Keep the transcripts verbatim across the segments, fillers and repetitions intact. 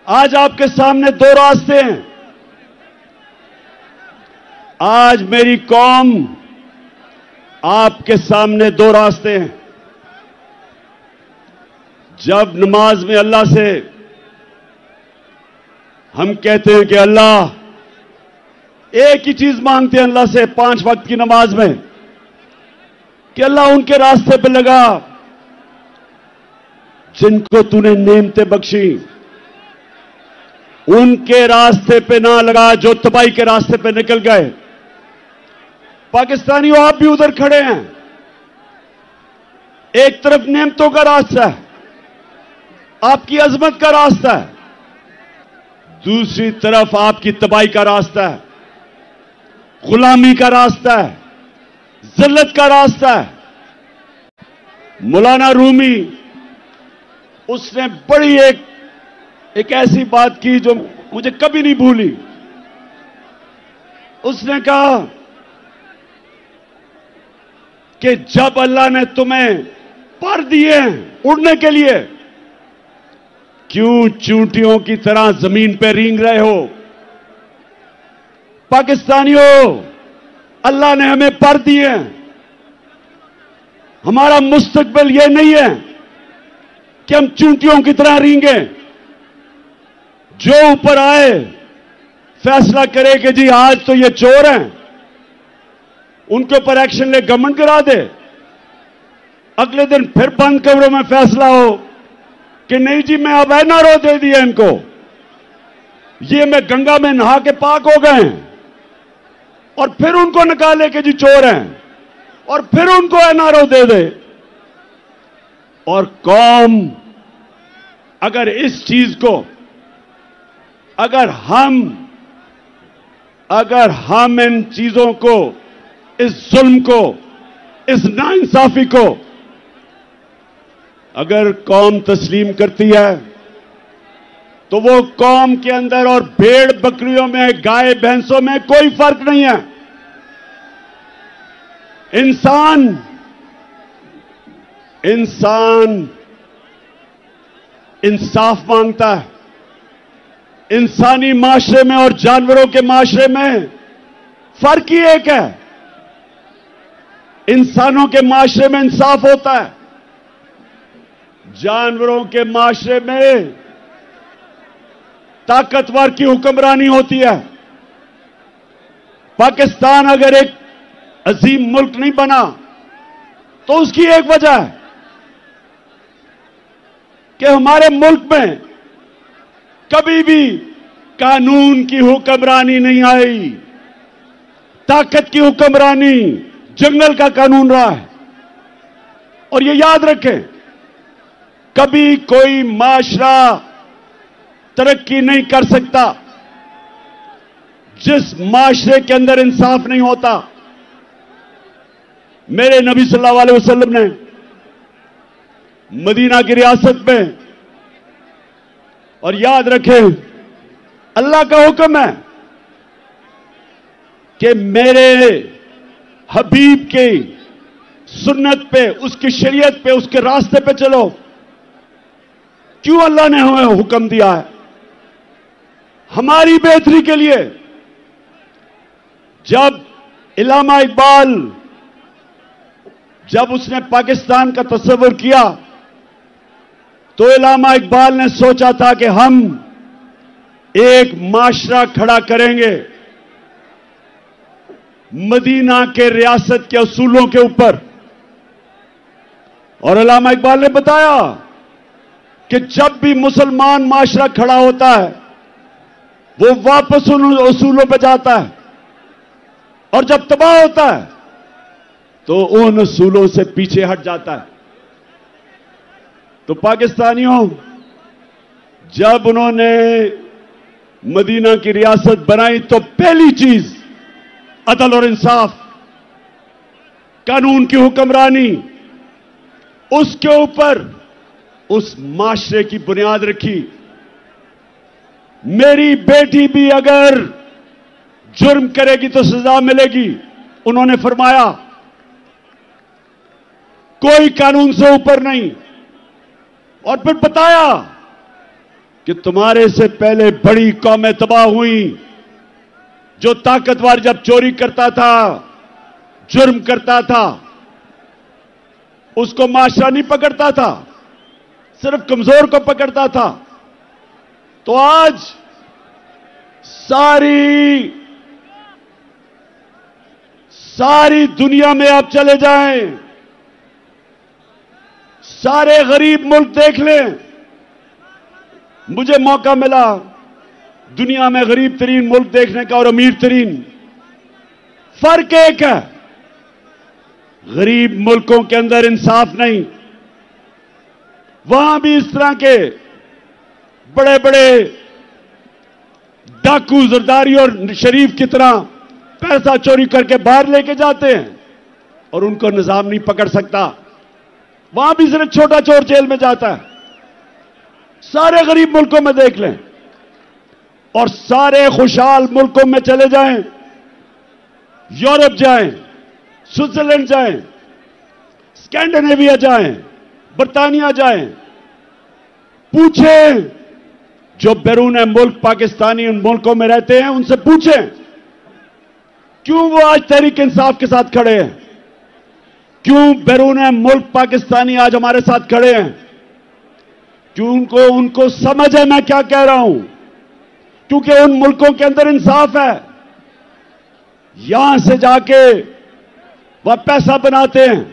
आज आपके सामने दो रास्ते हैं। आज मेरी कौम आपके सामने दो रास्ते हैं। जब नमाज में अल्लाह से हम कहते हैं कि अल्लाह, एक ही चीज मांगते हैं अल्लाह से पांच वक्त की नमाज में कि अल्लाह उनके रास्ते पे लगा जिनको तूने नेमतें बख्शी, उनके रास्ते पे ना लगा जो तबाही के रास्ते पे निकल गए। पाकिस्तानियों, आप भी उधर खड़े हैं। एक तरफ नेमतों का रास्ता है, आपकी अजमत का रास्ता है, दूसरी तरफ आपकी तबाही का रास्ता है, गुलामी का रास्ता है, जिल्लत का रास्ता है। मौलाना रूमी, उसने बड़ी एक एक ऐसी बात की जो मुझे कभी नहीं भूली। उसने कहा कि जब अल्लाह ने तुम्हें पर दिए हैं उड़ने के लिए, क्यों चूंटियों की तरह जमीन पे रेंग रहे हो? पाकिस्तानियों, अल्लाह ने हमें पर दिए हैं। हमारा मुस्तकबिल यह नहीं है कि हम चूंटियों की तरह रेंगे। जो ऊपर आए फैसला करे कि जी आज तो ये चोर हैं, उनके ऊपर एक्शन ले, गवर्नमेंट करा दे। अगले दिन फिर बंद कमरों में फैसला हो कि नहीं जी, मैं अब एनआरओ दे दिया इनको, ये मैं गंगा में नहा के पाक हो गए हैं, और फिर उनको निकाले कि जी चोर हैं, और फिर उनको एनआरओ दे दे। और कौम अगर इस चीज को, अगर हम अगर हम इन चीजों को, इस जुल्म को, इस नाइंसाफी को अगर कौम तस्लीम करती है, तो वो कौम के अंदर और भेड़ बकरियों में, गाय भैंसों में कोई फर्क नहीं है। इंसान इंसान इंसाफ मांगता है। इंसानी माशरे में और जानवरों के माशरे में फर्क ही एक है। इंसानों के माशरे में इंसाफ होता है, जानवरों के माशरे में ताकतवर की हुक्मरानी होती है। पाकिस्तान अगर एक अजीम मुल्क नहीं बना तो उसकी एक वजह है कि हमारे मुल्क में कभी भी कानून की हुक्मरानी नहीं आई, ताकत की हुक्मरानी, जंगल का कानून रहा है। और ये याद रखें, कभी कोई माशरा तरक्की नहीं कर सकता जिस माशरे के अंदर इंसाफ नहीं होता। मेरे नबी सल्लल्लाहु अलैहि वसल्लम ने मदीना की रियासत में, और याद रखें अल्लाह का हुक्म है कि मेरे हबीब के सुन्नत पे, उसकी शरीयत पे, उसके रास्ते पे चलो। क्यों अल्लाह ने हमें हुक्म दिया है? हमारी बेहतरी के लिए। जब इल्लामा इकबाल, जब उसने पाकिस्तान का तस्वुर किया, तो इल्लामा इकबाल ने सोचा था कि हम एक माशरा खड़ा करेंगे मदीना के रियासत के असूलों के ऊपर। और इल्लामा इकबाल ने बताया कि जब भी मुसलमान माशरा खड़ा होता है, वो वापस उन असूलों पर जाता है, और जब तबाह होता है तो उन असूलों से पीछे हट जाता है। तो पाकिस्तानियों, जब उन्होंने मदीना की रियासत बनाई तो पहली चीज अदल और इंसाफ, कानून की हुक्मरानी, उसके ऊपर उस माशरे की बुनियाद रखी। मेरी बेटी भी अगर जुर्म करेगी तो सजा मिलेगी, उन्होंने फरमाया, कोई कानून से ऊपर नहीं। और फिर बताया कि तुम्हारे से पहले बड़ी कौमें तबाह हुई। जो ताकतवर जब चोरी करता था, जुर्म करता था, उसको माशरा नहीं पकड़ता था, सिर्फ कमजोर को पकड़ता था। तो आज सारी सारी दुनिया में आप चले जाएं, सारे गरीब मुल्क देख लें। मुझे मौका मिला दुनिया में गरीब तरीन मुल्क देखने का और अमीर तरीन। फर्क एक है, गरीब मुल्कों के अंदर इंसाफ नहीं। वहां भी इस तरह के बड़े बड़े डाकू, जरदारी और शरीफ की तरह पैसा चोरी करके बाहर लेके जाते हैं और उनको निजाम नहीं पकड़ सकता। वहां भी सिर्फ छोटा चोर जेल में जाता है। सारे गरीब मुल्कों में देख लें और सारे खुशहाल मुल्कों में चले जाएं, यूरोप जाएं, स्विट्जरलैंड जाएं, स्कैंडिनेविया जाएं, बर्तानिया जाएं, पूछें जो बैरून मुल्क पाकिस्तानी उन मुल्कों में रहते हैं, उनसे पूछें क्यों वो आज तहरीक इंसाफ के साथ खड़े हैं, क्यों बैरून मुल्क पाकिस्तानी आज हमारे साथ खड़े हैं, क्यों उनको उनको समझ है मैं क्या कह रहा हूं, क्योंकि उन मुल्कों के अंदर इंसाफ है। यहां से जाके वह पैसा बनाते हैं,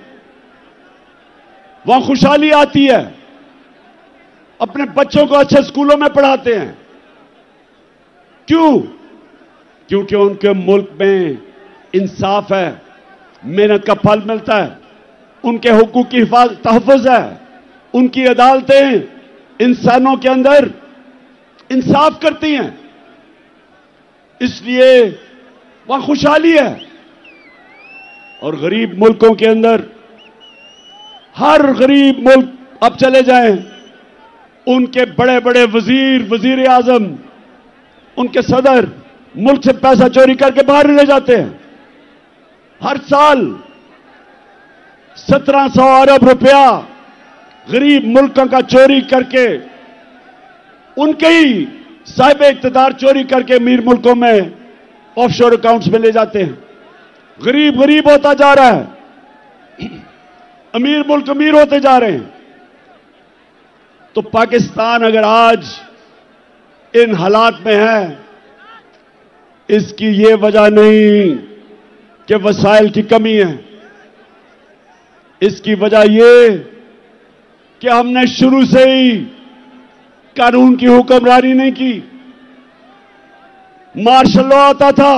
वहां खुशहाली आती है, अपने बच्चों को अच्छे स्कूलों में पढ़ाते हैं। क्यों? क्योंकि उनके मुल्क में इंसाफ है, मेहनत का फल मिलता है, उनके हुकूक की तहफ़्फ़ुज़ है, उनकी अदालतें इंसानों के अंदर इंसाफ करती हैं, इसलिए वहां खुशहाली है। और गरीब मुल्कों के अंदर, हर गरीब मुल्क अब चले जाएं, उनके बड़े बड़े वजीर, वजीर आजम, उनके सदर मुल्क से पैसा चोरी करके बाहर ले जाते हैं। हर साल सत्रह सौ अरब रुपया गरीब मुल्कों का चोरी करके, उनके ही साहिब इख्तियार चोरी करके अमीर मुल्कों में ऑफशोर अकाउंट्स में ले जाते हैं। गरीब गरीब होता जा रहा है, अमीर मुल्क अमीर होते जा रहे हैं। तो पाकिस्तान अगर आज इन हालात में है, इसकी ये वजह नहीं कि वसाइल की कमी है, इसकी वजह ये कि हमने शुरू से ही कानून की हुक्मरानी नहीं की। मार्शल लॉ आता था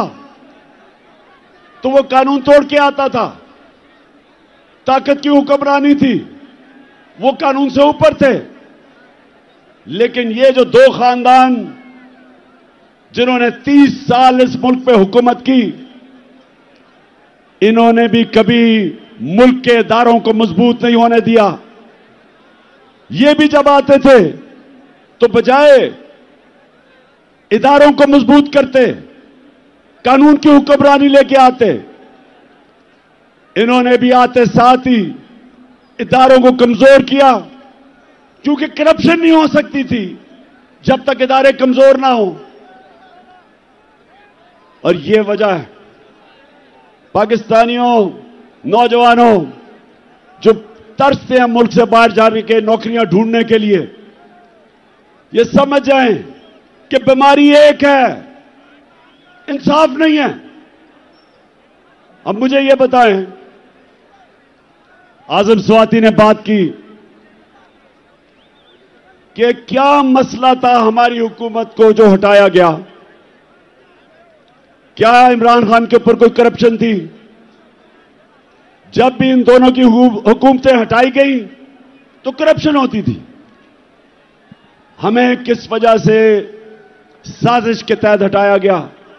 तो वो कानून तोड़ के आता था, ताकत की हुक्मरानी थी, वो कानून से ऊपर थे। लेकिन ये जो दो खानदान जिन्होंने तीस साल इस मुल्क पे हुकूमत की, इन्होंने भी कभी मुल्क के इदारों को मजबूत नहीं होने दिया। ये भी जब आते थे तो बजाय इदारों को मजबूत करते, कानून की हुक्मरानी लेके आते, इन्होंने भी आते साथ ही इदारों को कमजोर किया, क्योंकि करप्शन नहीं हो सकती थी जब तक इदारे कमजोर ना हो। और ये वजह है पाकिस्तानियों, नौजवानों जो तरसते हैं मुल्क से बाहर जाने के, नौकरियां ढूंढने के लिए, ये समझ जाएं कि बीमारी एक है, इंसाफ नहीं है। अब मुझे ये बताएं, आजम स्वाति ने बात की कि क्या मसला था हमारी हुकूमत को जो हटाया गया? क्या इमरान खान के ऊपर कोई करप्शन थी? जब भी इन दोनों की हुकूमतें हटाई गई तो करप्शन होती थी। हमें किस वजह से साजिश के तहत हटाया गया?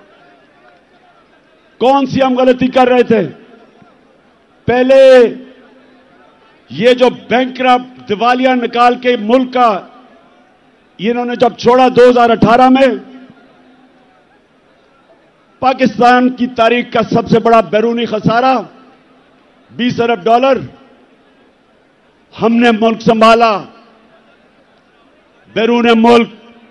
कौन सी हम गलती कर रहे थे? पहले ये जो बैंकरप्ट दिवालिया निकाल के मुल्क का इन्होंने जब छोड़ा दो हज़ार अठारह में, पाकिस्तान की तारीख का सबसे बड़ा बैरूनी खसारा बीस अरब डॉलर, हमने मुल्क संभाला, बैरून मुल्क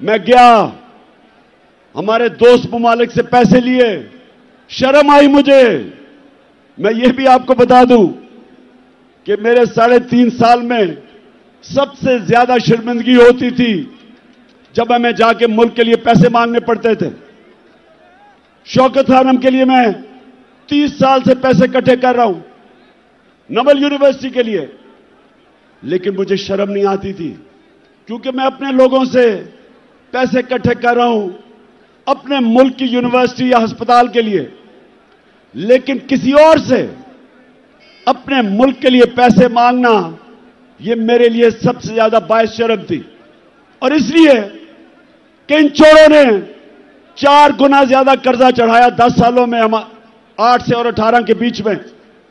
मैं गया, हमारे दोस्त ममालिक से पैसे लिए, शर्म आई मुझे। मैं ये भी आपको बता दूं कि मेरे साढ़े तीन साल में सबसे ज्यादा शर्मिंदगी होती थी जब हमें जाके मुल्क के लिए पैसे मांगने पड़ते थे। शौकत खानम के लिए मैं तीस साल से पैसे इकट्ठे कर रहा हूं, नवल यूनिवर्सिटी के लिए, लेकिन मुझे शर्म नहीं आती थी क्योंकि मैं अपने लोगों से पैसे इकट्ठे कर रहा हूं अपने मुल्क की यूनिवर्सिटी या अस्पताल के लिए, लेकिन किसी और से अपने मुल्क के लिए पैसे मांगना यह मेरे लिए सबसे ज्यादा बायस शर्म थी। और इसलिए कि इन चोरों ने चार गुना ज्यादा कर्जा चढ़ाया दस सालों में, हम आठ से और अठारह के बीच में।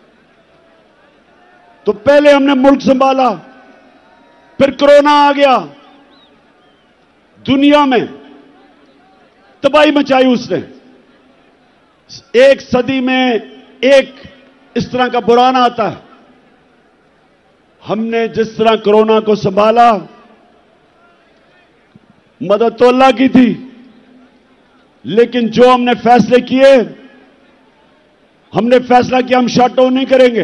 तो पहले हमने मुल्क संभाला, फिर कोरोना आ गया, दुनिया में तबाही मचाई उसने। एक सदी में एक इस तरह का बुरान आता है। हमने जिस तरह कोरोना को संभाला, मदद तो अल्लाह की थी, लेकिन जो हमने फैसले किए, हमने फैसला किया हम शट डाउन नहीं करेंगे।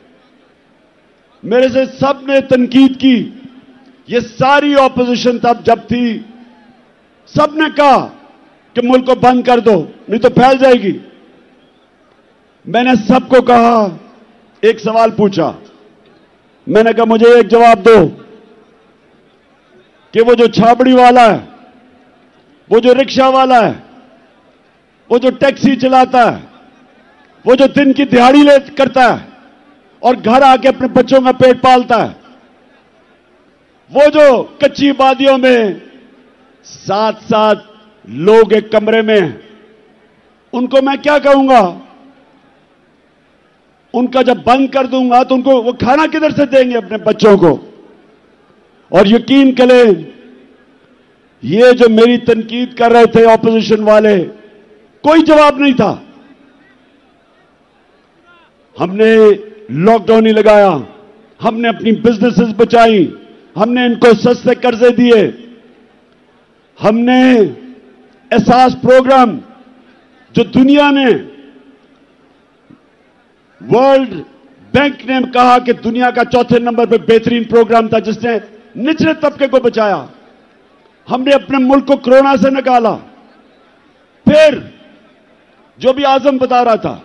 मेरे से सब ने तनकीद की, ये सारी ऑपोजिशन तब जब थी, सब ने कहा कि मुल्क को बंद कर दो नहीं तो फैल जाएगी। मैंने सबको कहा, एक सवाल पूछा, मैंने कहा मुझे एक जवाब दो कि वो जो छाबड़ी वाला है, वो जो रिक्शा वाला है, वो जो टैक्सी चलाता है, वो जो दिन की दिहाड़ी ले करता है और घर आके अपने बच्चों का पेट पालता है, वो जो कच्ची वादियों में सात सात लोग एक कमरे में हैं, उनको मैं क्या कहूंगा? उनका जब बंद कर दूंगा तो उनको वो खाना किधर से देंगे अपने बच्चों को? और यकीन करें, ये जो मेरी तनकीद कर रहे थे ऑपोजिशन वाले, कोई जवाब नहीं था। हमने लॉकडाउन नहीं लगाया, हमने अपनी बिजनेसेस बचाई, हमने इनको सस्ते कर्जे दिए, हमने एहसास प्रोग्राम जो दुनिया ने, वर्ल्ड बैंक ने कहा कि दुनिया का चौथे नंबर पर बेहतरीन प्रोग्राम था जिसने निचले तबके को बचाया, हमने अपने मुल्क को कोरोना से निकाला। फिर जो भी आजम बता रहा था,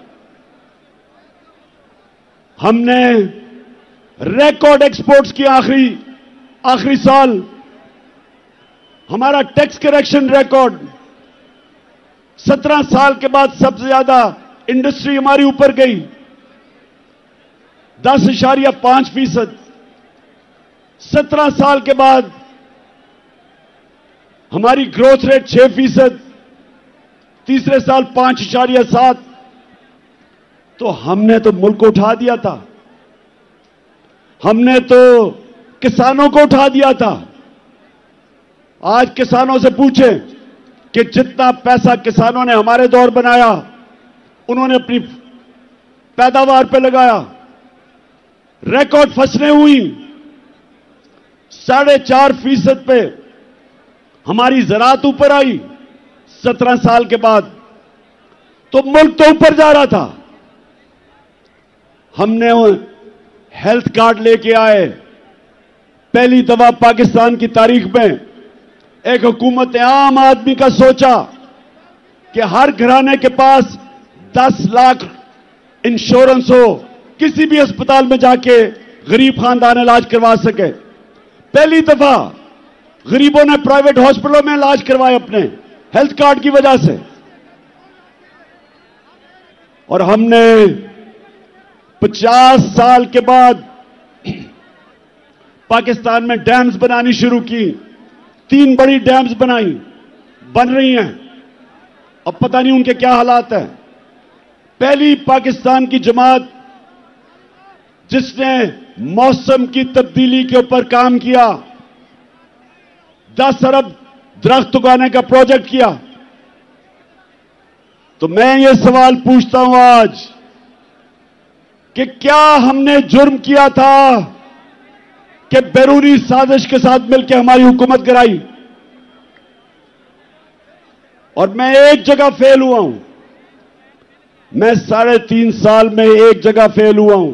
हमने रिकॉर्ड एक्सपोर्ट्स की। आखिरी आखिरी साल हमारा टैक्स करेक्शन रिकॉर्ड, सत्रह साल के बाद सबसे ज्यादा इंडस्ट्री हमारी ऊपर गई, दस इशारिया पांच फीसद। सत्रह साल के बाद हमारी ग्रोथ रेट छह फीसद, तीसरे साल पांच इशारिया सात। तो हमने तो मुल्क को उठा दिया था, हमने तो किसानों को उठा दिया था। आज किसानों से पूछें कि जितना पैसा किसानों ने हमारे दौर बनाया, उन्होंने अपनी पैदावार पे लगाया, रिकॉर्ड फसलें हुई, साढ़े चार फीसद पे हमारी ज़राअत ऊपर आई सत्रह साल के बाद। तो मुल्क तो ऊपर जा रहा था। हमने हेल्थ कार्ड लेके आए, पहली दफा पाकिस्तान की तारीख में एक हुकूमत ने आम आदमी का सोचा कि हर घराने के पास दस लाख इंश्योरेंस हो, किसी भी अस्पताल में जाके गरीब खानदान इलाज करवा सके। पहली दफा गरीबों ने प्राइवेट हॉस्पिटलों में इलाज करवाए अपने हेल्थ कार्ड की वजह से। और हमने पचास साल के बाद पाकिस्तान में डैम्स बनानी शुरू की। तीन बड़ी डैम्स बनाई, बन रही हैं, अब पता नहीं उनके क्या हालात हैं। पहली पाकिस्तान की जमात जिसने मौसम की तब्दीली के ऊपर काम किया, दस अरब दरख्त उगाने का प्रोजेक्ट किया। तो मैं ये सवाल पूछता हूं आज कि क्या हमने जुर्म किया था कि बैरूनी साजिश के साथ मिलकर हमारी हुकूमत गिराई? और मैं एक जगह फेल हुआ हूं। मैं साढ़े तीन साल में एक जगह फेल हुआ हूं।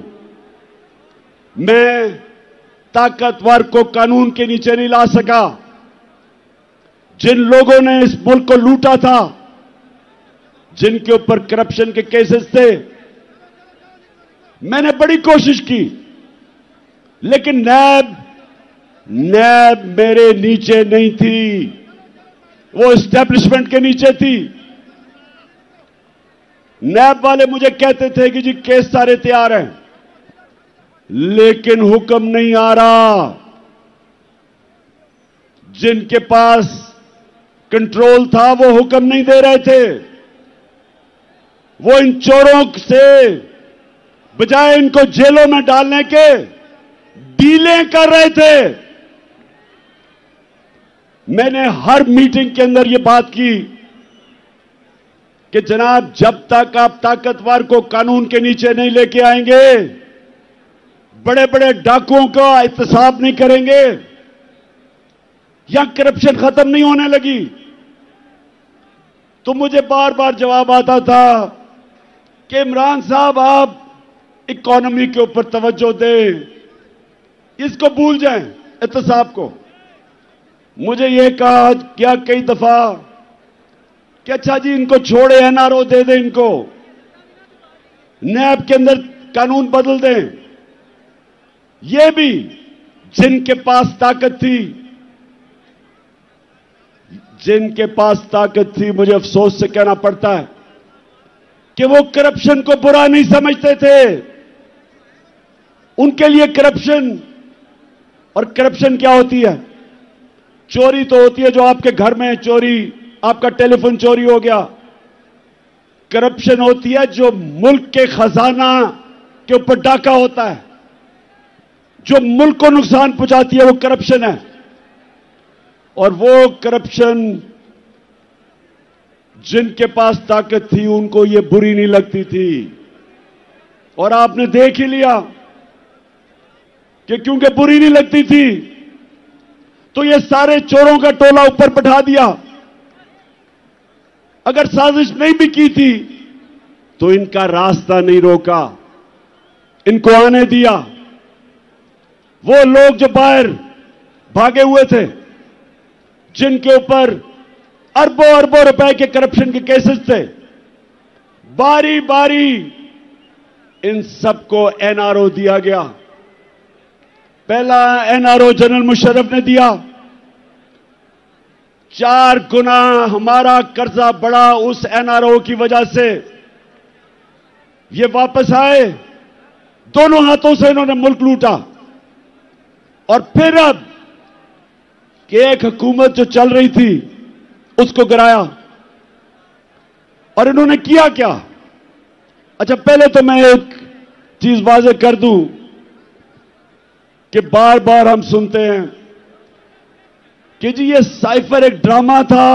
मैं ताकतवर को कानून के नीचे नहीं ला सका। जिन लोगों ने इस मुल्क को लूटा था, जिनके ऊपर करप्शन के केसेस थे, मैंने बड़ी कोशिश की, लेकिन नैब नैब मेरे नीचे नहीं थी, वो एस्टेब्लिशमेंट के नीचे थी। नैब वाले मुझे कहते थे कि जी केस सारे तैयार हैं, लेकिन हुक्म नहीं आ रहा। जिनके पास कंट्रोल था वो हुक्म नहीं दे रहे थे। वो इन चोरों से बजाय इनको जेलों में डालने के डीलें कर रहे थे। मैंने हर मीटिंग के अंदर ये बात की कि जनाब, जब तक आप ताकतवर को कानून के नीचे नहीं लेके आएंगे, बड़े बड़े डाकुओं का एहतसाब नहीं करेंगे, या करप्शन खत्म नहीं होने लगी। तो मुझे बार बार जवाब आता था कि इमरान साहब, आप इकोनॉमी के ऊपर तवज्जो दें, इसको भूल जाएं, एहतसाब को। मुझे यह कहा क्या कई दफा कि अच्छा जी, इनको छोड़े, एनआरओ दे दें, इनको नैब के अंदर कानून बदल दें। ये भी जिनके पास ताकत थी, जिनके पास ताकत थी, मुझे अफसोस से कहना पड़ता है कि वो करप्शन को बुरा नहीं समझते थे। उनके लिए करप्शन, और करप्शन क्या होती है? चोरी तो होती है जो आपके घर में चोरी, आपका टेलीफोन चोरी हो गया। करप्शन होती है जो मुल्क के खजाना के ऊपर डाका होता है, जो मुल्क को नुकसान पहुंचाती है, वो करप्शन है। और वो करप्शन जिनके पास ताकत थी, उनको ये बुरी नहीं लगती थी। और आपने देख ही लिया कि क्योंकि बुरी नहीं लगती थी, तो ये सारे चोरों का टोला ऊपर बैठा दिया। अगर साजिश नहीं भी की थी तो इनका रास्ता नहीं रोका, इनको आने दिया। वो लोग जो बाहर भागे हुए थे, जिनके ऊपर अरबों अरबों रुपए के करप्शन के केसेस थे, बारी बारी इन सबको एनआरओ दिया गया। पहला एनआरओ जनरल मुशर्रफ ने दिया। चार गुना हमारा कर्जा बढ़ा उस एनआरओ की वजह से। ये वापस आए, दोनों हाथों से इन्होंने मुल्क लूटा। और फिर अब कि एक हुकूमत जो चल रही थी उसको गिराया। और इन्होंने किया क्या? अच्छा, पहले तो मैं एक चीज वाज़ेह कर दूं कि बार बार हम सुनते हैं कि जी ये साइफर एक ड्रामा था।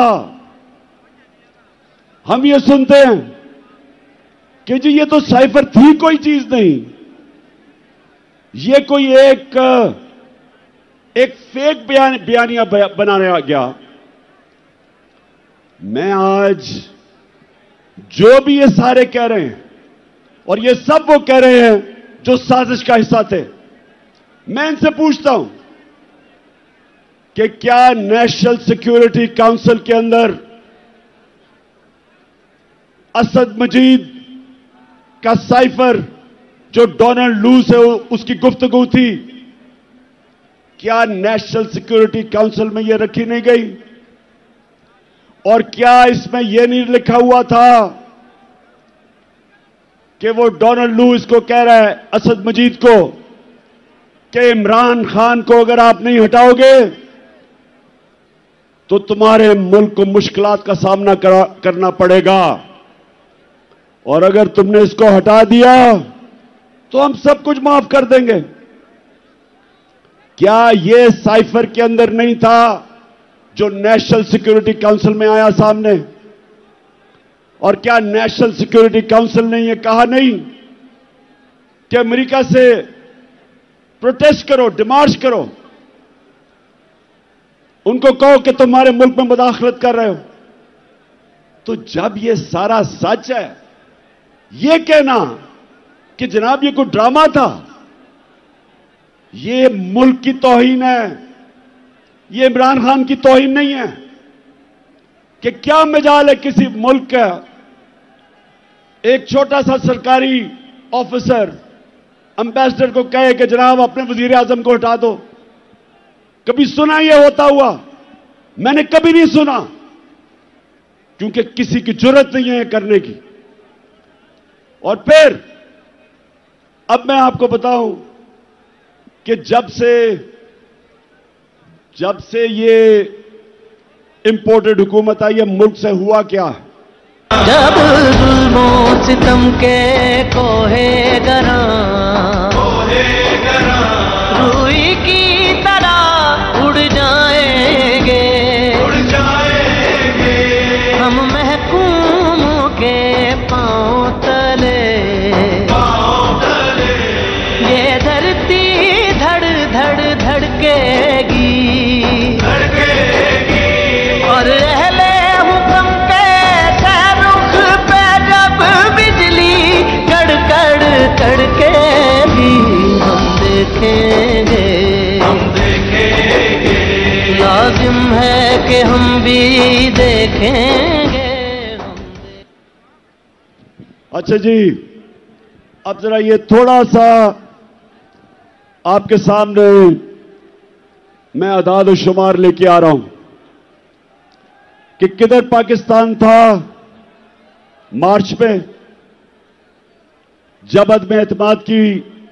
हम ये सुनते हैं कि जी ये तो साइफर थी कोई चीज नहीं, ये कोई एक एक फेक बयान बयानिया बनाया गया। मैं आज जो भी ये सारे कह रहे हैं, और ये सब वो कह रहे हैं जो साजिश का हिस्सा थे, मैं इनसे पूछता हूं कि क्या नेशनल सिक्योरिटी काउंसिल के अंदर असद मजीद का साइफर जो डोनाल्ड लू से उसकी गुफ्तगू थी, क्या नेशनल सिक्योरिटी काउंसिल में यह रखी नहीं गई? और क्या इसमें यह नहीं लिखा हुआ था कि वो डोनाल्ड लू इसको कह रहा है असद मजीद को कि इमरान खान को अगर आप नहीं हटाओगे तो तुम्हारे मुल्क को मुश्किलात का सामना करा, करना पड़ेगा, और अगर तुमने इसको हटा दिया तो हम सब कुछ माफ कर देंगे। क्या यह साइफर के अंदर नहीं था जो नेशनल सिक्योरिटी काउंसिल में आया सामने? और क्या नेशनल सिक्योरिटी काउंसिल ने यह कहा नहीं कि अमेरिका से प्रोटेस्ट करो, डिमार्च करो, उनको कहो कि तुम्हारे मुल्क में मुदाखलत कर रहे हो? तो जब ये सारा सच है, ये कहना कि जनाब ये कोई ड्रामा था, ये मुल्क की तौहीन है, ये इमरान खान की तौहीन नहीं है। कि क्या मजाल है किसी मुल्क का एक छोटा सा सरकारी ऑफिसर एम्बेसडर को कहे कि जनाब अपने वजीर आजम को हटा दो। कभी सुना यह होता हुआ? मैंने कभी नहीं सुना, क्योंकि किसी की जरूरत नहीं है करने की। और फिर अब मैं आपको बताऊं कि जब से जब से ये इंपोर्टेड हुकूमत आई है, मुल्क से हुआ क्या है? जब जुल्मो सितम के कोहे गरा रूई की तरह उड़ जाएंगे, उड़ जाएंगे हम महकूम के पांव तले, पांव तले ये धरती धड़ धड़ धड़केगी, धड़केगी और अहले हुक्म के रुख पे जब बिजली कड़कड़ कड़केगी, हम देखेंगे, हम देखेंगे लाजिम है कि हम भी देखेंगे, हम देखेंगे। अच्छा जी, अब जरा ये थोड़ा सा आपके सामने मैं अदाद और शुमार लेके आ रहा हूं कि किधर पाकिस्तान था मार्च में जब अदम एतमाद की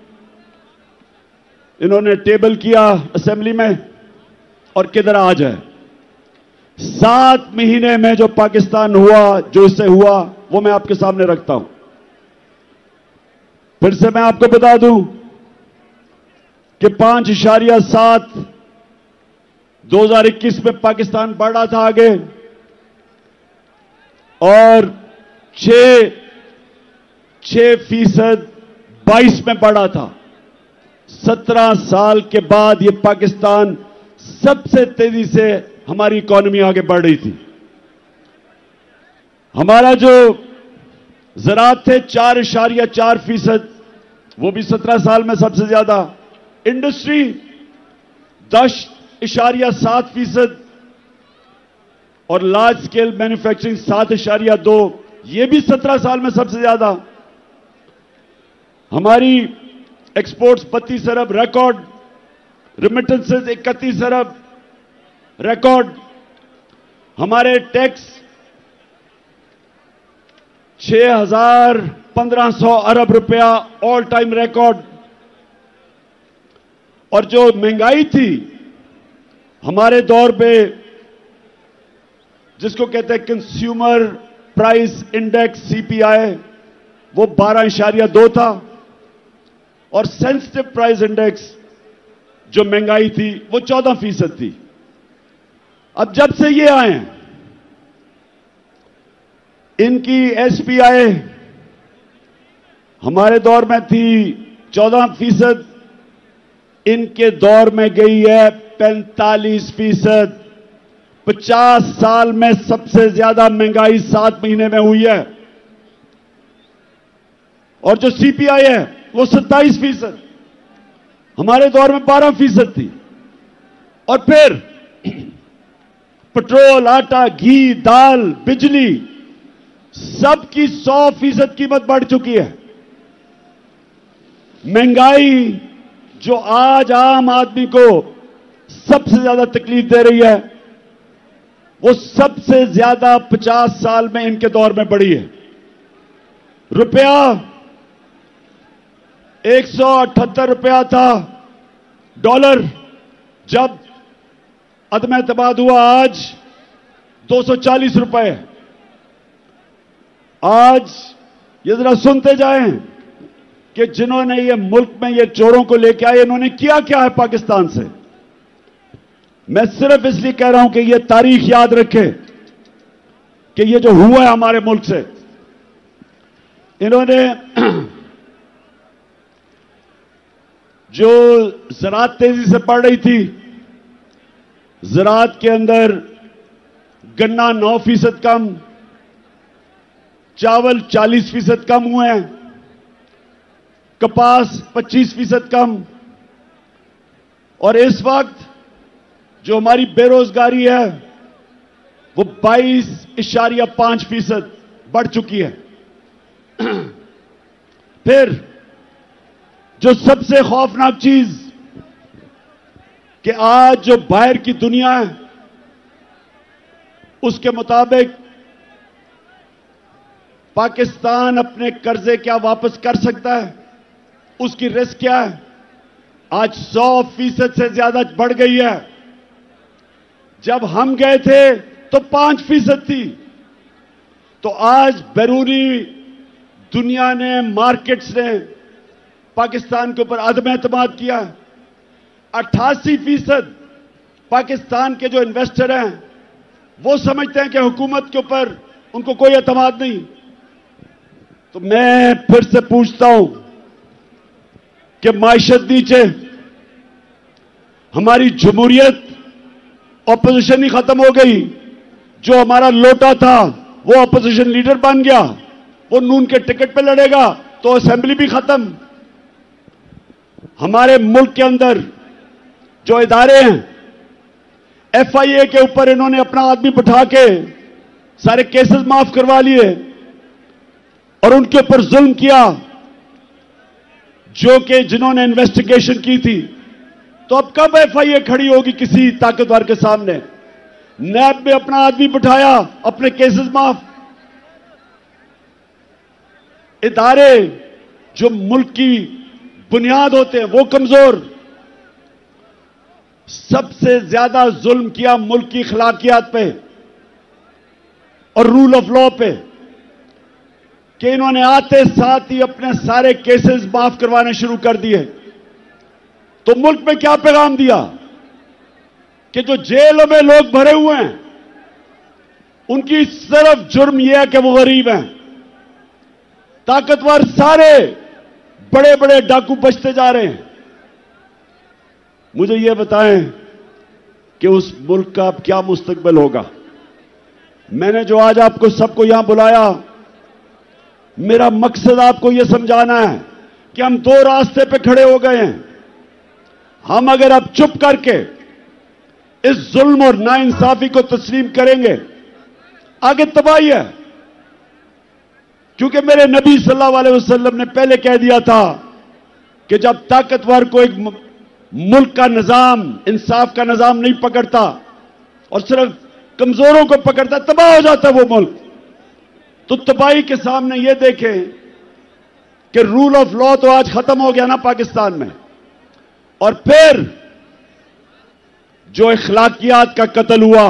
इन्होंने टेबल किया असेंबली में, और किधर आज है। सात महीने में जो पाकिस्तान हुआ, जो इससे हुआ, वो मैं आपके सामने रखता हूं। फिर से मैं आपको बता दूं कि पांच इशारिया सात दो हजार इक्कीस में पाकिस्तान बढ़ रहा था आगे, और छह छह फीसद बाईस में बढ़ा था। सत्रह साल के बाद ये पाकिस्तान सबसे तेजी से हमारी इकॉनमी आगे बढ़ रही थी। हमारा जो ज़राअत थे चार इशारिया चार फीसद, वो भी सत्रह साल में सबसे ज्यादा। इंडस्ट्री दस इशारिया सात फीसद, और लार्ज स्केल मैन्युफैक्चरिंग सात इशारिया दो, ये भी सत्रह साल में सबसे ज्यादा। हमारी एक्सपोर्ट्स बत्तीस अरब रिकॉर्ड, रिमिटेंसेस इकतीस अरब रिकॉर्ड, हमारे टैक्स छह हजार पंद्रह सौ अरब रुपया ऑल टाइम रिकॉर्ड। और जो महंगाई थी हमारे दौर पे, जिसको कहते हैं कंज्यूमर प्राइस इंडेक्स सीपीआई, वो बारह इशारिया दो था, और सेंसिटिव प्राइस इंडेक्स जो महंगाई थी वो चौदह फीसद थी। अब जब से ये आए हैं, इनकी एसपीआई हमारे दौर में थी चौदह फीसद, इनके दौर में गई है पैंतालीस फीसद। पचास साल में सबसे ज्यादा महंगाई सात महीने में हुई है। और जो सीपीआई है वो सत्ताईस फीसद, हमारे दौर में बारह फीसद थी। और फिर पेट्रोल, आटा, घी, दाल, बिजली, सबकी सौ फीसद कीमत बढ़ चुकी है। महंगाई जो आज आम आदमी को सबसे ज्यादा तकलीफ दे रही है, वो सबसे ज्यादा पचास साल में इनके दौर में बढ़ी है। रुपया एक सौ अठहत्तर रुपया था डॉलर जब अदम एतमाद हुआ, आज दो सौ चालीस रुपए। आज ये जरा सुनते जाएं कि जिन्होंने ये मुल्क में ये चोरों को लेके आए, इन्होंने किया क्या है पाकिस्तान से। मैं सिर्फ इसलिए कह रहा हूं कि ये तारीख याद रखे कि ये जो हुआ है हमारे मुल्क से। इन्होंने जो ज़राअत तेजी से बढ़ रही थी, ज़राअत के अंदर गन्ना नौ फीसद कम, चावल चालीस फीसद कम हुए हैं, कपास पच्चीस फीसद कम, और इस वक्त जो हमारी बेरोजगारी है वो बाईस इशारिया पांच फीसद बढ़ चुकी है। फिर जो सबसे खौफनाक चीज कि आज जो बाहर की दुनिया है उसके मुताबिक पाकिस्तान अपने कर्जे क्या वापस कर सकता है, उसकी रिस्क क्या है, आज सौ फीसद से ज्यादा बढ़ गई है। जब हम गए थे तो पांच फीसद थी। तो आज बैरूनी दुनिया ने, मार्केट्स ने पाकिस्तान के ऊपर अदम एतमाद किया। अट्ठासी फीसद पाकिस्तान के जो इन्वेस्टर हैं वो समझते हैं कि हुकूमत के ऊपर उनको कोई एतमाद नहीं। तो मैं फिर से पूछता हूं कि माइशत नीचे, हमारी जमहूरियत, ऑपोजिशन ही खत्म हो गई। जो हमारा लोटा था वो ऑपोजिशन लीडर बन गया, वो नून के टिकट पे लड़ेगा, तो असेंबली भी खत्म। हमारे मुल्क के अंदर जो इदारे हैं, एफ आई ए के ऊपर इन्होंने अपना आदमी बिठा के सारे केसेस माफ करवा लिए और उनके ऊपर जुल्म किया, जो कि जिन्होंने इन्वेस्टिगेशन की थी। तो अब कब एफ आई ए खड़ी होगी किसी ताकतवर के सामने? नैब में अपना आदमी बिठाया, अपने केसेस माफ। इदारे जो मुल्क की बुनियाद होते हैं वो कमजोर। सबसे ज्यादा जुल्म किया मुल्क की अखलाकियात पे और रूल ऑफ लॉ पे, कि इन्होंने आते साथ ही अपने सारे केसेस माफ करवाने शुरू कर दिए। तो मुल्क में क्या पैगाम दिया कि जो जेलों में लोग भरे हुए हैं उनकी सिर्फ जुर्म यह है कि वो गरीब हैं। ताकतवर सारे बड़े बड़े डाकू बचते जा रहे हैं। मुझे यह बताएं कि उस मुल्क का अब क्या मुस्तकबिल होगा। मैंने जो आज आपको सबको यहां बुलाया, मेरा मकसद आपको यह समझाना है कि हम दो रास्ते पे खड़े हो गए हैं। हम अगर अब चुप करके इस जुल्म और नाइंसाफी को तस्लीम करेंगे, आगे तबाही है। क्योंकि मेरे नबी सल्लल्लाहु अलैहि वसल्लम ने पहले कह दिया था कि जब ताकतवर को एक मुल्क का निजाम, इंसाफ का निजाम नहीं पकड़ता और सिर्फ कमजोरों को पकड़ता, तबाह हो जाता वो मुल्क। तो तबाही के सामने ये देखें कि रूल ऑफ लॉ तो आज खत्म हो गया ना पाकिस्तान में, और फिर जो इखलाकियात का कत्ल हुआ,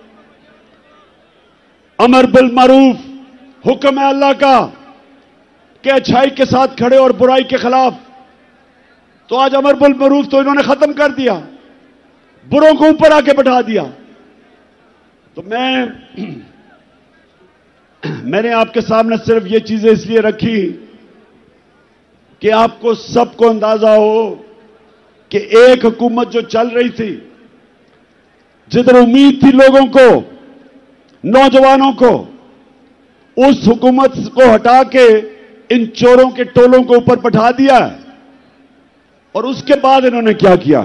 अमर बिल मारूफ, हुक्म है अल्लाह का कि अच्छाई के साथ खड़े और बुराई के खिलाफ, तो आज अमर बिल मारूफ तो इन्होंने खत्म कर दिया, बुरों को ऊपर आके बैठा दिया। तो मैं मैंने आपके सामने सिर्फ ये चीजें इसलिए रखी कि आपको सबको अंदाजा हो कि एक हुकूमत जो चल रही थी, जिधर उम्मीद थी लोगों को, नौजवानों को, उस हुकूमत को हटा के इन चोरों के टोलों को ऊपर बैठा दिया। और उसके बाद इन्होंने क्या किया?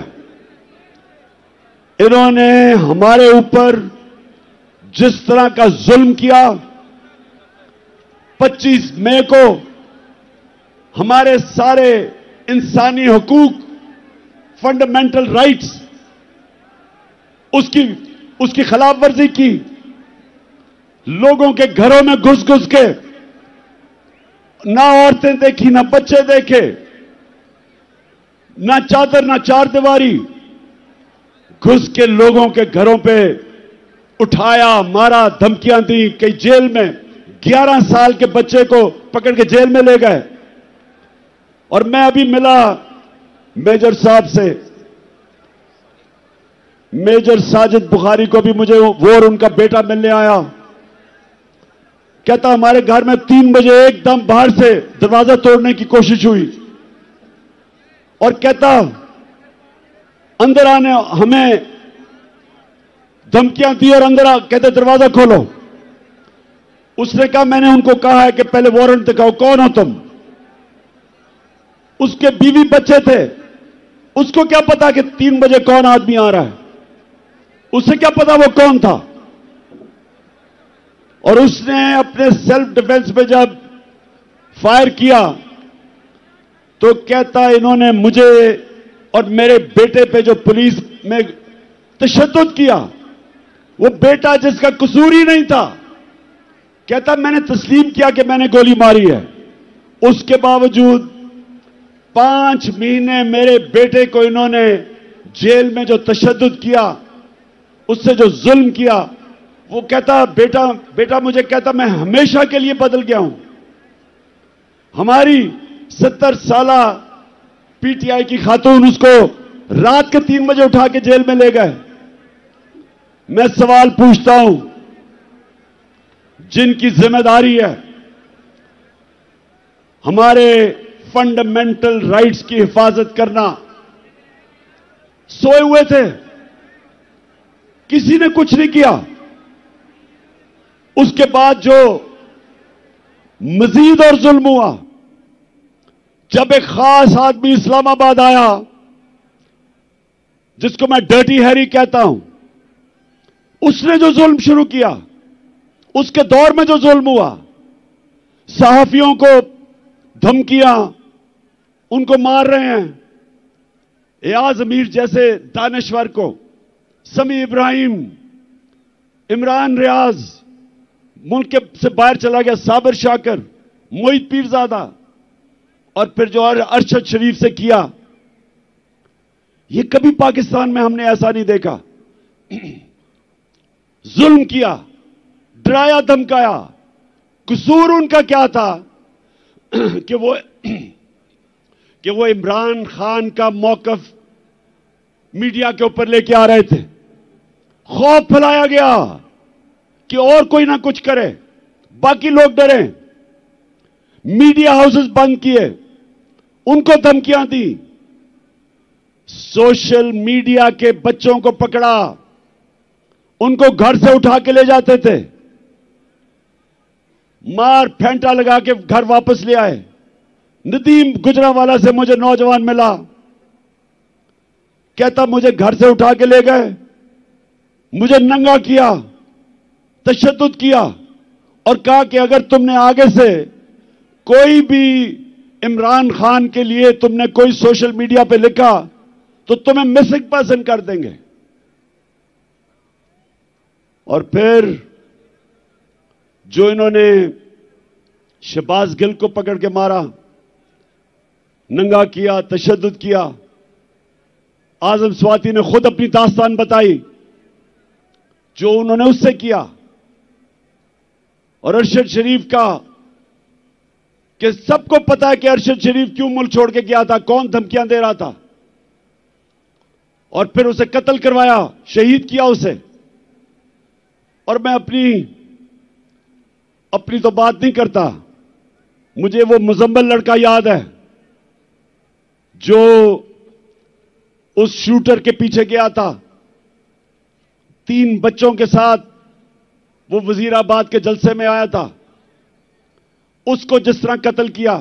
इन्होंने हमारे ऊपर जिस तरह का जुल्म किया, पच्चीस मई को हमारे सारे इंसानी हुकूक, फंडामेंटल राइट्स, उसकी उसकी खिलाफ वर्जी की। लोगों के घरों में घुस घुस के ना औरतें देखी, ना बच्चे देखे, ना चादर, ना चार दीवारी, घुस के लोगों के घरों पे उठाया, मारा, धमकियां दी। कई जेल में ग्यारह साल के बच्चे को पकड़ के जेल में ले गए। और मैं अभी मिला मेजर साहब से, मेजर साजिद बुखारी को भी मुझे वो और उनका बेटा मिलने आया। कहता हमारे घर में तीन बजे एकदम बाहर से दरवाजा तोड़ने की कोशिश हुई, और कहता अंदर आने हमें धमकियां दी और अंदर आ, कहते दरवाजा खोलो। उसने कहा, मैंने उनको कहा है कि पहले वारंट दिखाओ, कौन हो तुम? उसके बीवी बच्चे थे, उसको क्या पता कि तीन बजे कौन आदमी आ रहा है? उसे क्या पता वो कौन था? और उसने अपने सेल्फ डिफेंस में जब फायर किया तो कहता, इन्होंने मुझे और मेरे बेटे पे जो पुलिस में तशद्दुद किया, वो बेटा जिसका कसूर ही नहीं था, कहता मैंने तस्लीम किया कि मैंने गोली मारी है। उसके बावजूद पांच महीने मेरे बेटे को इन्होंने जेल में जो तशद्दुद किया, उससे जो जुल्म किया, वो कहता बेटा बेटा मुझे कहता मैं हमेशा के लिए बदल गया हूं। हमारी सत्तर साला पीटीआई की खातून उसको रात के तीन बजे उठा के जेल में ले गए। मैं सवाल पूछता हूं, जिनकी जिम्मेदारी है हमारे फंडामेंटल राइट्स की हिफाजत करना, सोए हुए थे, किसी ने कुछ नहीं किया। उसके बाद जो मजीद और जुल्म हुआ, जब एक खास आदमी इस्लामाबाद आया जिसको मैं डर्टी हैरी कहता हूं, उसने जो जुल्म शुरू किया, उसके दौर में जो जुल्म हुआ, सहाफियों को धमकियां, उनको मार रहे हैं। एयाज अमीर जैसे दानश्वर को, समी इब्राहिम, इमरान रियाज, मुल्क के से बाहर चला गया साबिर शाकर, मोहित पीरजादा, और फिर जो अरशद शरीफ से किया, ये कभी पाकिस्तान में हमने ऐसा नहीं देखा। जुल्म किया, डराया धमकाया। कसूर उनका क्या था कि वो कि वो इमरान खान का मौकफ मीडिया के ऊपर लेके आ रहे थे। खौफ फैलाया गया कि और कोई ना कुछ करे, बाकी लोग डरे। मीडिया हाउसेस बंद किए, उनको धमकियां दी। सोशल मीडिया के बच्चों को पकड़ा, उनको घर से उठा के ले जाते थे, मार फेंटा लगा के घर वापस ले आए। नदीम गुजरावाला से मुझे नौजवान मिला, कहता मुझे घर से उठा के ले गए, मुझे नंगा किया, तशद्दुद किया, और कहा कि अगर तुमने आगे से कोई भी इमरान खान के लिए तुमने कोई सोशल मीडिया पे लिखा तो तुम्हें मिसिंग पर्सन कर देंगे। और फिर जो इन्होंने शहबाज गिल को पकड़ के मारा, नंगा किया, तशद्दुद किया। आजम स्वाति ने खुद अपनी दास्तान बताई जो उन्होंने उससे किया। और अरशद शरीफ का कि सबको पता है कि अरशद शरीफ क्यों मुल्क छोड़ के गया था, कौन धमकियां दे रहा था, और फिर उसे कत्ल करवाया, शहीद किया उसे। और मैं अपनी अपनी तो बात नहीं करता, मुझे वो मुजम्मल लड़का याद है जो उस शूटर के पीछे गया था, तीन बच्चों के साथ वो वजीराबाद के जलसे में आया था। उसको जिस तरह कत्ल किया,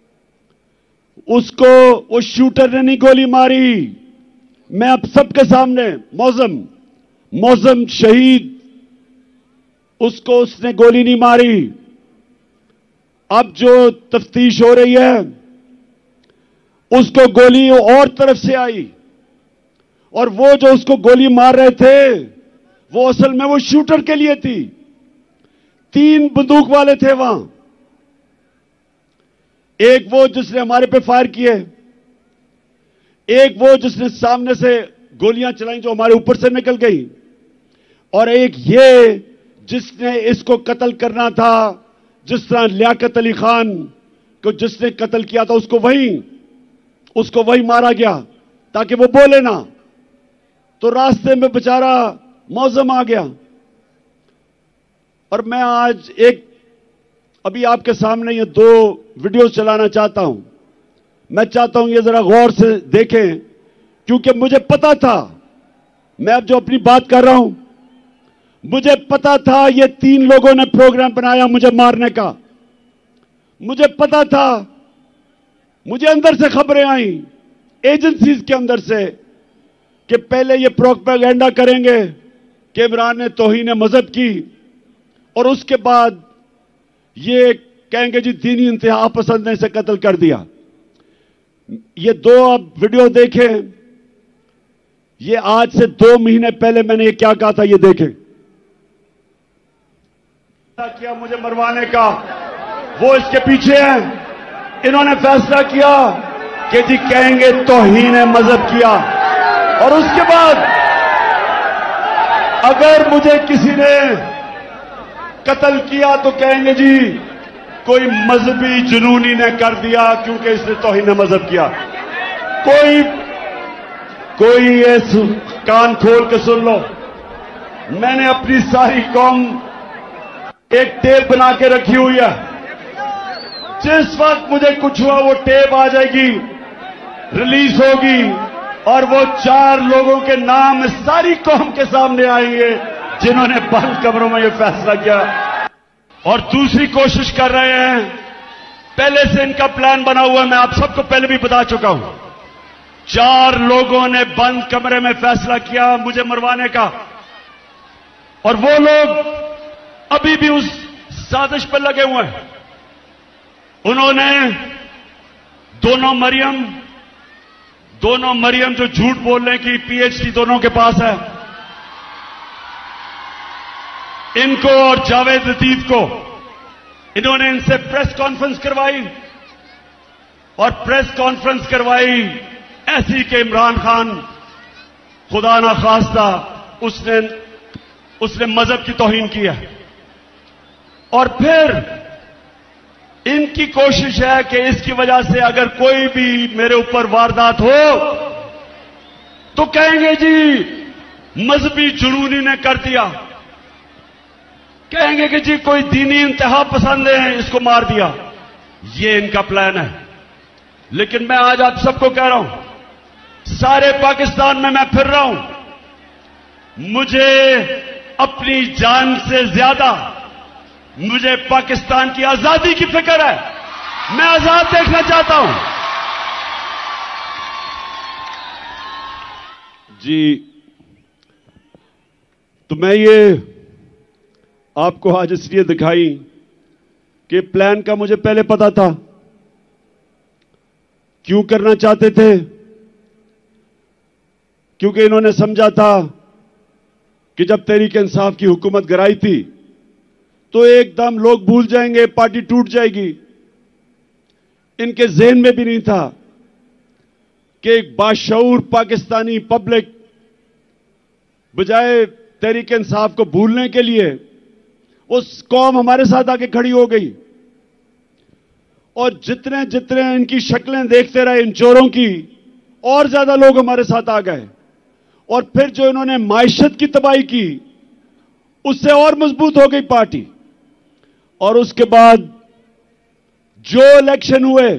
उसको वो शूटर ने नहीं गोली मारी। मैं अब सबके सामने, मौजम मौजम शहीद, उसको उसने गोली नहीं मारी। अब जो तफ्तीश हो रही है, उसको गोली और तरफ से आई, और वो जो उसको गोली मार रहे थे वो असल में वो शूटर के लिए थी। तीन बंदूक वाले थे वहां, एक वो जिसने हमारे पे फायर किए, एक वो जिसने सामने से गोलियां चलाई जो हमारे ऊपर से निकल गई, और एक ये जिसने इसको कत्ल करना था। जिस तरह लियाकत अली खान को जिसने कत्ल किया था, उसको वहीं उसको वहीं मारा गया ताकि वो बोले ना। तो रास्ते में बेचारा मौजम आ गया। और मैं आज एक अभी आपके सामने ये दो वीडियोस चलाना चाहता हूं। मैं चाहता हूं ये जरा गौर से देखें, क्योंकि मुझे पता था, मैं अब जो अपनी बात कर रहा हूं, मुझे पता था ये तीन लोगों ने प्रोग्राम बनाया मुझे मारने का। मुझे पता था, मुझे अंदर से खबरें आई एजेंसीज के अंदर से कि पहले ये प्रोपेगेंडा करेंगे कि इमरान ने तौहीन मजहब की, और उसके बाद ये कहेंगे जी दीनी इंतहा पसंद ने इसे कत्ल कर दिया। ये दो आप वीडियो देखें, ये आज से दो महीने पहले मैंने ये क्या कहा था, ये देखें। किया मुझे मरवाने का, वो इसके पीछे हैं। इन्होंने फैसला किया कि जी कहेंगे तौहीन मजहब किया, और उसके बाद अगर मुझे किसी ने कत्ल किया तो कहेंगे जी कोई मजहबी जुनूनी ने कर दिया क्योंकि इसने तौहीन मजहब किया। कोई कोई ये कान खोल के सुन लो, मैंने अपनी सारी कौम एक टेप बना के रखी हुई है। जिस वक्त मुझे कुछ हुआ वो टेप आ जाएगी, रिलीज होगी, और वो चार लोगों के नाम सारी कौम के सामने आएंगे जिन्होंने बंद कमरों में ये फैसला किया और दूसरी कोशिश कर रहे हैं। पहले से इनका प्लान बना हुआ है, मैं आप सबको पहले भी बता चुका हूं। चार लोगों ने बंद कमरे में फैसला किया मुझे मरवाने का, और वो लोग अभी भी उस साजिश पर लगे हुए हैं। उन्होंने दोनों मरियम दोनों मरियम जो झूठ बोलने की पीएचडी दोनों के पास है, इनको और जावेद लतीफ को, इन्होंने इनसे प्रेस कॉन्फ्रेंस करवाई, और प्रेस कॉन्फ्रेंस करवाई ऐसी कि इमरान खान खुदा ना खास्ता उसने उसने मजहब की तौहीन की है। और फिर इनकी कोशिश है कि इसकी वजह से अगर कोई भी मेरे ऊपर वारदात हो तो कहेंगे जी मजहबी जुनूनी ने कर दिया, कहेंगे कि जी कोई दीनी इंतहा पसंद है इसको मार दिया। ये इनका प्लान है। लेकिन मैं आज आप सबको कह रहा हूं, सारे पाकिस्तान में मैं फिर रहा हूं, मुझे अपनी जान से ज्यादा मुझे पाकिस्तान की आजादी की फिक्र है। मैं आजाद देखना चाहता हूं। जी, तो मैं ये आपको आज इसलिए दिखाई कि प्लान का मुझे पहले पता था। क्यों करना चाहते थे? क्योंकि इन्होंने समझा था कि जब तहरीक इंसाफ की हुकूमत गिराई थी तो एकदम लोग भूल जाएंगे, पार्टी टूट जाएगी। इनके ज़हन में भी नहीं था कि एक बाशऊर पाकिस्तानी पब्लिक बजाय तहरीक इंसाफ को भूलने के लिए उस कौम हमारे साथ आके खड़ी हो गई। और जितने जितने इनकी शक्लें देखते रहे इन चोरों की, और ज्यादा लोग हमारे साथ आ गए। और फिर जो इन्होंने माइशत की तबाही की, उससे और मजबूत हो गई पार्टी। और उसके बाद जो इलेक्शन हुए,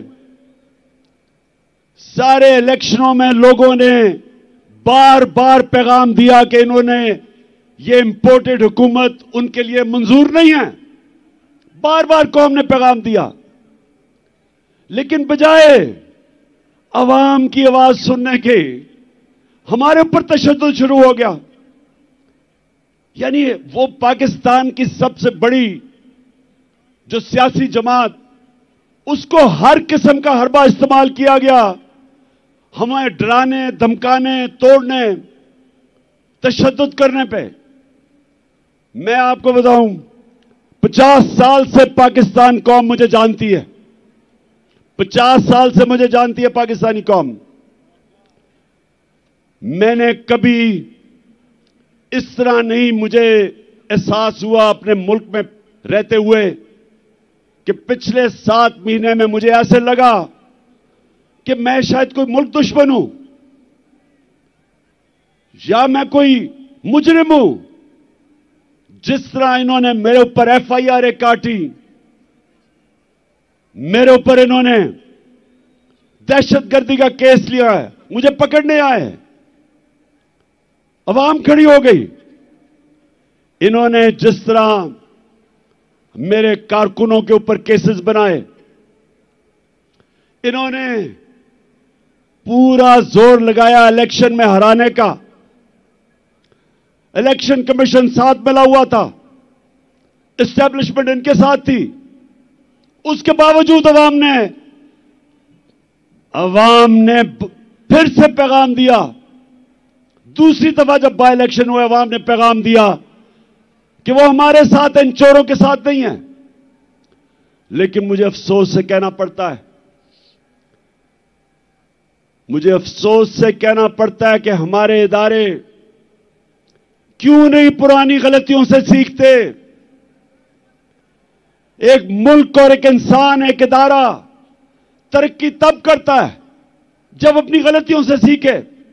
सारे इलेक्शनों में लोगों ने बार बार पैगाम दिया कि इन्होंने ये इंपोर्टेड हुकूमत उनके लिए मंजूर नहीं है। बार बार कौम ने पैगाम दिया, लेकिन बजाय अवाम की आवाज सुनने के हमारे ऊपर तशद्दुद शुरू हो गया। यानी वो पाकिस्तान की सबसे बड़ी जो सियासी जमात, उसको हर किस्म का हरबा इस्तेमाल किया गया हमें डराने, धमकाने, तोड़ने, तशद्दुद करने पे। मैं आपको बताऊं, पचास साल से पाकिस्तान कौम मुझे जानती है। पचास साल से मुझे जानती है पाकिस्तानी कौम। मैंने कभी इस तरह नहीं मुझे एहसास हुआ अपने मुल्क में रहते हुए कि पिछले सात महीने में मुझे ऐसे लगा कि मैं शायद कोई मुल्क दुश्मन हूं या मैं कोई मुजरिम हूं। जिस तरह इन्होंने मेरे ऊपर एफ आई आर काटी, मेरे ऊपर इन्होंने दहशतगर्दी का केस लिया है, मुझे पकड़ने आए, अवाम खड़ी हो गई। इन्होंने जिस तरह मेरे कारकुनों के ऊपर केसेस बनाए, इन्होंने पूरा जोर लगाया इलेक्शन में हराने का। इलेक्शन कमीशन साथ मिला हुआ था, एस्टेब्लिशमेंट इनके साथ थी। उसके बावजूद अवाम ने अवाम ने फिर से पैगाम दिया। दूसरी दफा जब बाय इलेक्शन हुए, अवाम ने पैगाम दिया कि वो हमारे साथ इन चोरों के साथ नहीं है। लेकिन मुझे अफसोस से कहना पड़ता है मुझे अफसोस से कहना पड़ता है कि हमारे इदारे क्यों नहीं पुरानी गलतियों से सीखते। एक मुल्क और एक इंसान, एक इदारा तरक्की तब करता है जब अपनी गलतियों से सीखे।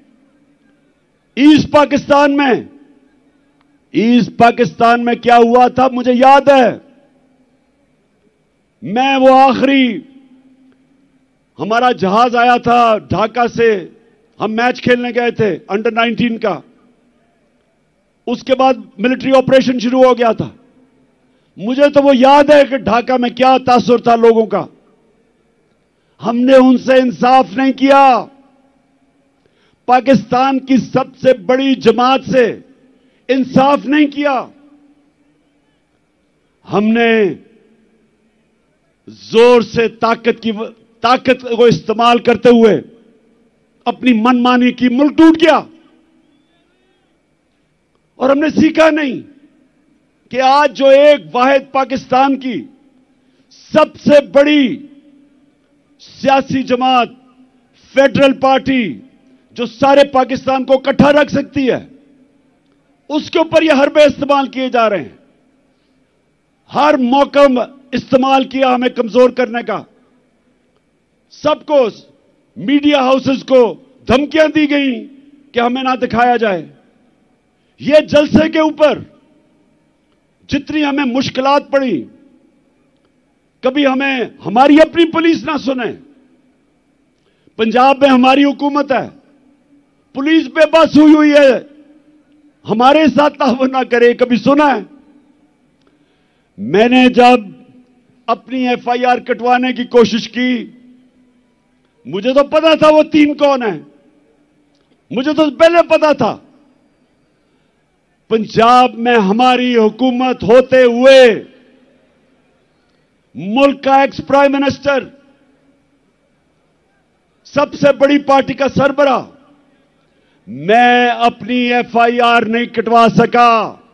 ईस्ट पाकिस्तान में ईस्ट पाकिस्तान में क्या हुआ था मुझे याद है। मैं वो आखिरी हमारा जहाज आया था ढाका से, हम मैच खेलने गए थे अंडर नाइनटीन का। उसके बाद मिलिट्री ऑपरेशन शुरू हो गया था। मुझे तो वो याद है कि ढाका में क्या तासुर था लोगों का। हमने उनसे इंसाफ नहीं किया। पाकिस्तान की सबसे बड़ी जमात से इंसाफ नहीं किया। हमने जोर से ताकत की ताकत को इस्तेमाल करते हुए अपनी मनमानी की, मुल्क टूट गया। और हमने सीखा नहीं कि आज जो एक वाहिद पाकिस्तान की सबसे बड़ी सियासी जमात, फेडरल पार्टी, जो सारे पाकिस्तान को इकट्ठा रख सकती है, उसके ऊपर यह हरबे इस्तेमाल किए जा रहे हैं। हर मौका इस्तेमाल किया हमें कमजोर करने का। सबको, मीडिया हाउसेस को धमकियां दी गई कि हमें ना दिखाया जाए। यह जलसे के ऊपर जितनी हमें मुश्किलात पड़ी, कभी हमें हमारी अपनी पुलिस ना सुने। पंजाब में हमारी हुकूमत है, पुलिस बेबस हुई हुई है, हमारे साथ ताउन ना करे, कभी सुना है? मैंने जब अपनी एफ आई आर कटवाने की कोशिश की, मुझे तो पता था वो तीन कौन है। मुझे तो पहले पता था। पंजाब में हमारी हुकूमत होते हुए मुल्क का एक्स प्राइम मिनिस्टर, सबसे बड़ी पार्टी का सरबरा, मैं अपनी एफ आई आर नहीं कटवा सका।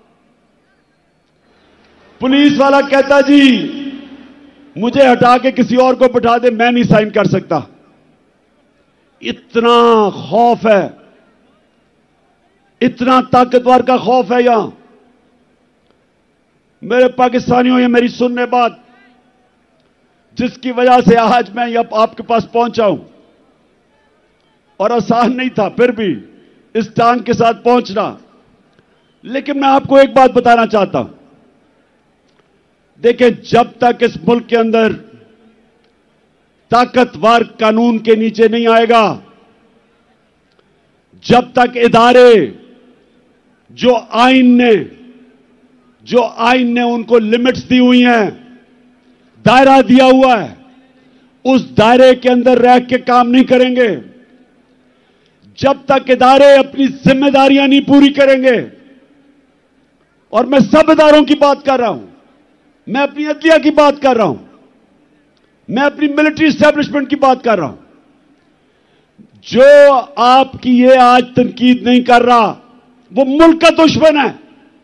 पुलिस वाला कहता जी मुझे हटा के किसी और को बिठा दे, मैं नहीं साइन कर सकता। इतना खौफ है, इतना ताकतवर का खौफ है यहां। मेरे पाकिस्तानियों, ये मेरी सुनने बात, जिसकी वजह से आज मैं अब आपके पास पहुंचा हूं, और आसान नहीं था फिर भी इस टांग के साथ पहुंचना। लेकिन मैं आपको एक बात बताना चाहता हूं। देखिए, जब तक इस मुल्क के अंदर ताकतवर कानून के नीचे नहीं आएगा, जब तक इदारे जो आइन ने जो आइन ने उनको लिमिट्स दी हुई हैं, दायरा दिया हुआ है, उस दायरे के अंदर रह के काम नहीं करेंगे, जब तक इदारे अपनी जिम्मेदारियां नहीं पूरी करेंगे, और मैं सब इदारों की बात कर रहा हूं, मैं अपनी अदलिया की बात कर रहा हूं, मैं अपनी मिलिट्री एस्टेब्लिशमेंट की बात कर रहा हूं, जो आपकी ये आज तनकीद नहीं कर रहा वो मुल्क का दुश्मन है।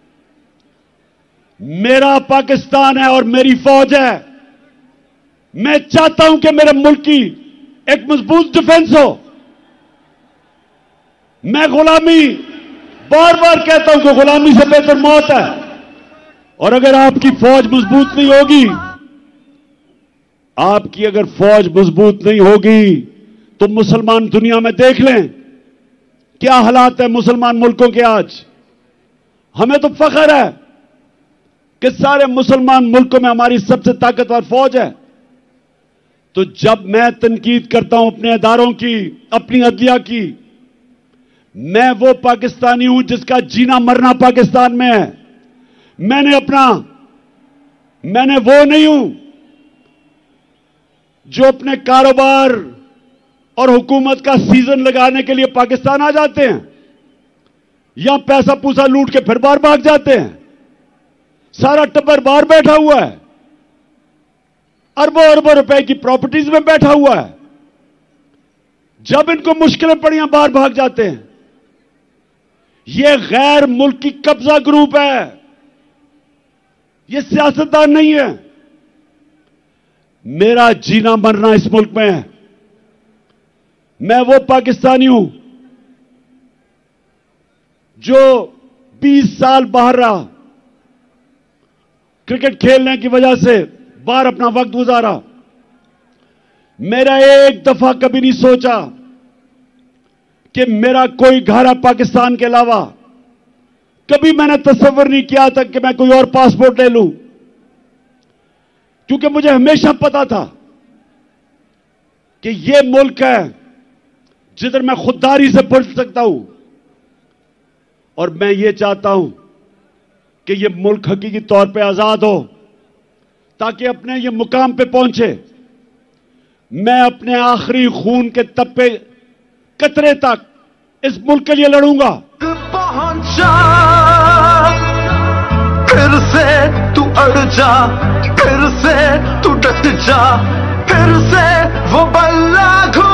मेरा पाकिस्तान है और मेरी फौज है। मैं चाहता हूं कि मेरे मुल्क की एक मजबूत डिफेंस हो। मैं गुलामी, बार बार कहता हूं कि गुलामी से बेहतर मौत है। और अगर आपकी फौज मजबूत नहीं होगी, आपकी अगर फौज मजबूत नहीं होगी, तो मुसलमान दुनिया में देख लें क्या हालात है मुसलमान मुल्कों के आज। हमें तो फख्र है कि सारे मुसलमान मुल्कों में हमारी सबसे ताकतवर फौज है। तो जब मैं तनकीद करता हूं अपने अदारों की, अपनी अदलिया की, मैं वो पाकिस्तानी हूं जिसका जीना मरना पाकिस्तान में है। मैंने अपना मैंने वो नहीं हूं जो अपने कारोबार और हुकूमत का सीजन लगाने के लिए पाकिस्तान आ जाते हैं, यहां पैसा पूसा लूट के फिर बाहर भाग जाते हैं। सारा टब्बर बाहर बैठा हुआ है, अरबों अरबों रुपए की प्रॉपर्टीज में बैठा हुआ है। जब इनको मुश्किलें पड़ियां बाहर भाग जाते हैं। यह गैर मुल्की कब्जा ग्रुप है, यह सियासतदान नहीं है। मेरा जीना मरना इस मुल्क में है। मैं वो पाकिस्तानी हूं जो बीस साल बाहर रहा, क्रिकेट खेलने की वजह से बाहर अपना वक्त गुजारा। मेरा एक दफा कभी नहीं सोचा कि मेरा कोई घर है पाकिस्तान के अलावा। कभी मैंने तस्वीर नहीं किया था कि मैं कोई और पासपोर्ट ले लूं, क्योंकि मुझे हमेशा पता था कि यह मुल्क है जिधर मैं खुददारी से बढ़ सकता हूं। और मैं ये चाहता हूं कि यह मुल्क हकीकी तौर पे आजाद हो, ताकि अपने ये मुकाम पे पहुंचे। मैं अपने आखिरी खून के तप्पे कतरे तक इस मुल्क के लिए लड़ूंगा। पहुंचा फिर से तू अड़ जा, फिर से तू डट जा, फिर से वो बल्ला